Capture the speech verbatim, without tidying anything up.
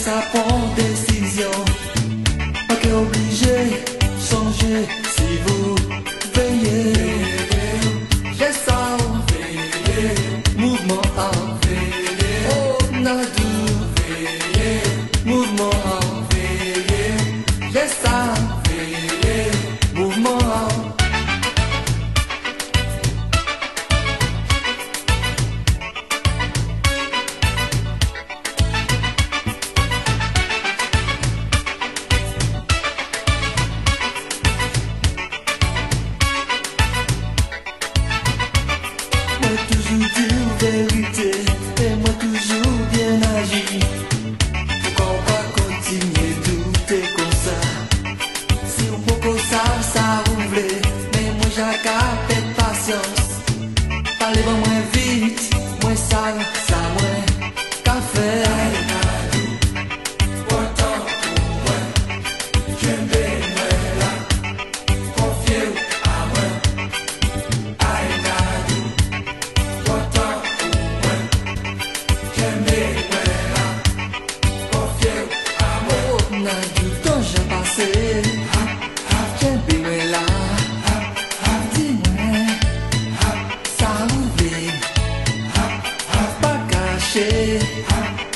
ça prend décision. Pas qu'à obligé, changer si vous veillez. J'ai ça, mouvement en oh, Nadou, mouvement en j'ai ça, mouvement en moi toujours dire vérité et moi toujours bien agi. Pourquoi pas continuer douter comme ça? Si on peut ça, ça roule, mais moi j'ai qu'à faire patience. Parlez pas moins vite, moins sale, ça moins qu'à faire. Du temps j'ai passé, j'ai bien là, dis-moi, ça ouvre, pas caché.